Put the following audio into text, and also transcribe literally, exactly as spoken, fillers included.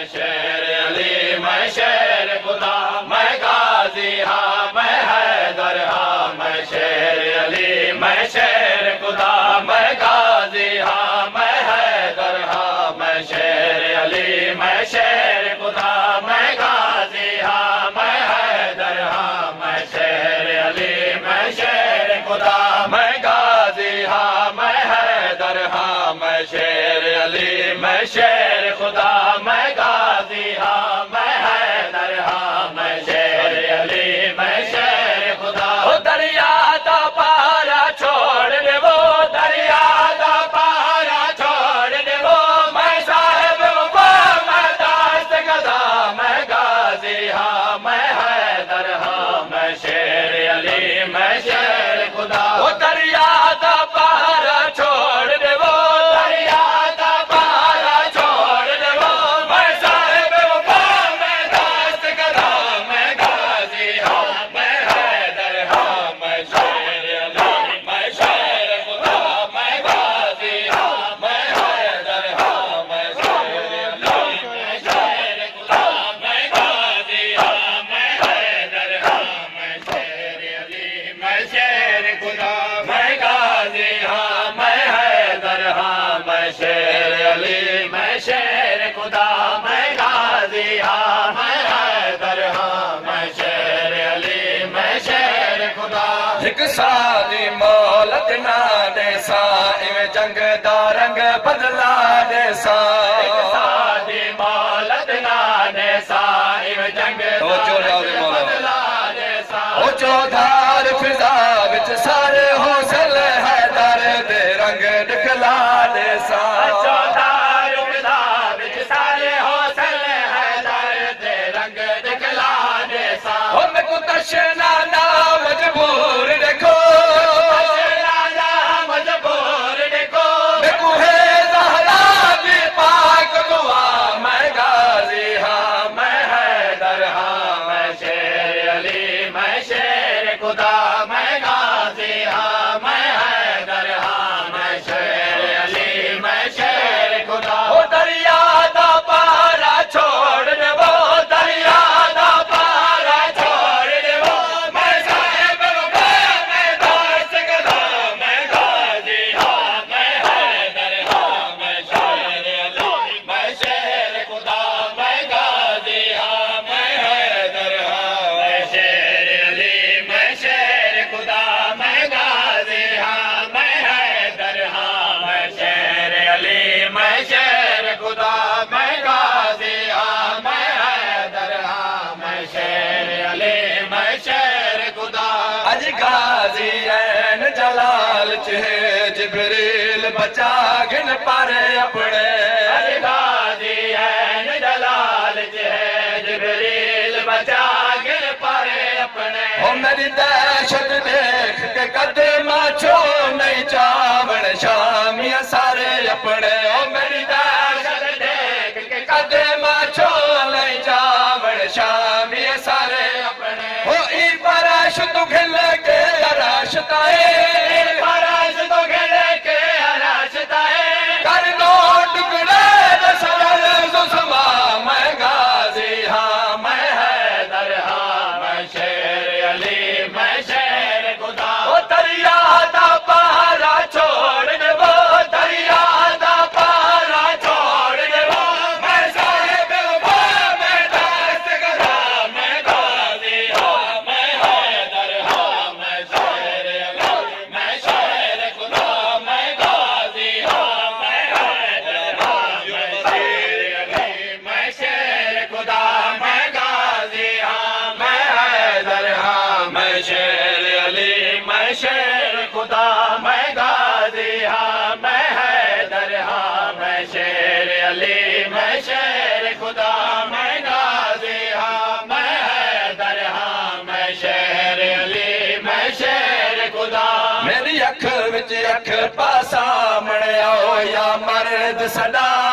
شیر علی میں شیر خدا میں غازی ہاں میں حیدر ہاں میں شیر علی میں شیر خدا میں غازی ہاں میں حیدر ہاں میں شیر علی میں شیر خدا میں غازی ہاں میں حیدر ہاں میں شیر علی میں شیر خدا میں غازی ہاں میں حیدر ہاں میں شیر علی میں شیر خدا میں غازی ہاں میں حیدر ہاں میں شیر علی میں شیر خدا وہ دریا دا پارا چھوڑ دے وہ دریا دا پارا چھوڑ دے وہ میں صاحب وفا میں داست گدا میں غازی ہاں میں حیدر ہاں میں شیر علی میں شیر خدا وہ دریا دا پارا چھوڑ دے وہ دریا دا پارا چھوڑ دے وہ میں صاحب وفا میں داست گدا میں غازی ہاں میں حیدر ہاں میں شیر علی میں شیر خدا میں غازی ہاں میں حیدر ہاں میں شیر علی میں شیر خدا میں غازی ہاں میں حیدر ہاں میں شیر علی میں شیر خدا میں غازی ہاں میں حیدر ہاں میں شیر علی میں شیر خدا میں غازی ہاں میں حیدر ہاں میں شیر علی میں شیر خدا ایک سادی مولت نہ دے سا ایویں جنگ دا رنگ بدلا دے سا ایک سادی مولت نہ دے سا ایویں جنگ دا رنگ بدلا دے سا او چودھار فضا وچ سارے حوصل حیدر دے رنگ دکھلا دے سا چودھار فضا وچ سارے حوصل حیدر دے رنگ دکھلا دے سا او میں کو تشنا نہ مجبور دیکھو تشنا نہ مجبور دیکھو میں کو ہے زہرا بھی پاک دعا میں غازی ہاں میں حیدر ہاں میں شیر علی میں شیر خدا میں غازی ہاں میں حیدر ہاں میں شیر علی میں شیر خدا وہ دریا دا پارا چھوڑ دے وہ دریا دا پارا چھوڑ دے وہ میں صاحب وفا میں داست گدا میں غازی ہاں میں حیدر ہاں میں شیر علی میں شیر خدا میں غازی ہاں میں حیدر ہاں میں شیر علی میں شیر خدا میں غازی ہاں میں حیدر ہاں میں شیر علی میں شیر خدا میں غازی ہاں میں حیدر ہاں میں شیر علی میں شیر خدا اج غازی این جلال چہ جبریل بچا گن پر اپنے اج غازی این جلال چہ جبریل بچا گن پر اپنے او میری دہشت دیکھ کے قدمہ چھو نہیں چاوڑ شامیہ سارے اپنے او میری دہشت دیکھ کے قدمہ چھو نہیں چاوڑ شامیہ سارے اپنے او ای پراش تو گھل کے راشتائے پراش تو گھل کے راشتائے کر دو ٹکڑے سجل زسما میں غازی ہاں میں حیدر ہاں میں شیر علی میں شیر خدا وہ دریا دا پارا چھوڑ دے وہ دریا دا پارا چھوڑ دے وہ میں صاحب وفا میں داست گدا میں غازی ہاں میں حیدر ہاں میں شیر علی میں شیر خدا میں غازی ہاں میں حیدر ہاں میں شیر علی میں شیر خدا میں غازی ہاں میں حیدر ہاں میں شیر علی میں شیر خدا میں غازی ہاں میں حیدر ہاں میں شیر علی میں شیر خدا میں غازی ہاں میں حیدر ہاں میں شیر علی میں شیر خدا میری اکھ وچ اکھ پاسا مڑ آؤ یا مرد صدا